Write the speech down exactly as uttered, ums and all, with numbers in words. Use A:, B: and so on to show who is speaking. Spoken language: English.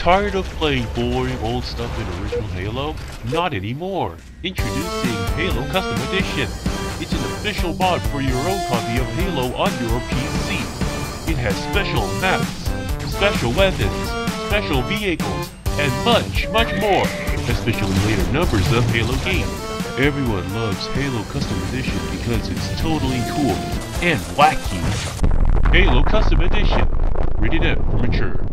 A: Tired of playing boring old stuff in original Halo? Not anymore! Introducing Halo Custom Edition! It's an official mod for your own copy of Halo on your P C. It has special maps, special weapons, special vehicles, and much, much more, especially later numbers of Halo games. Everyone loves Halo Custom Edition because it's totally cool and wacky. Halo Custom Edition, rated M for mature.